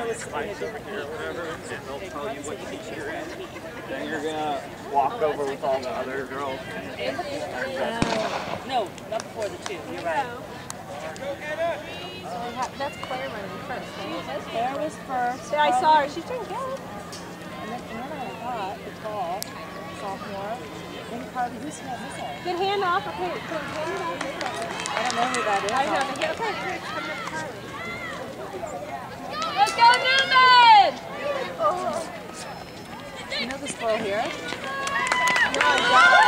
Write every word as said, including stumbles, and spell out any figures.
lights over here or whatever, and they'll tell you what team you're in. Then you're gonna walk over with all the other girls. No, not before the two. You're right. That's Claire running first, right? Claire was first. Yeah, I saw her. She's doing good. And then Anna, I got the tall sophomore. Then Carly, who's that? Who's that? Good handoff. Okay, good handoff. I don't know who that is. I know. Yeah, okay, great. Coming up to Carly. Let's go, Newman! Oh. You know this girl here? No,